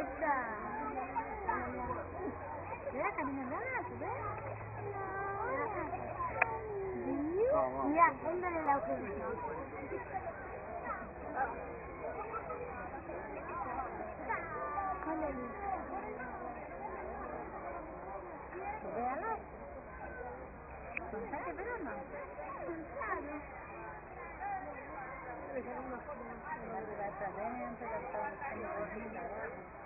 Perfecta. Mira, camina tú ves. Mira, éndale la autobús. Véalo. ¿Contate, pero no? Claro. Le damos una adentro, la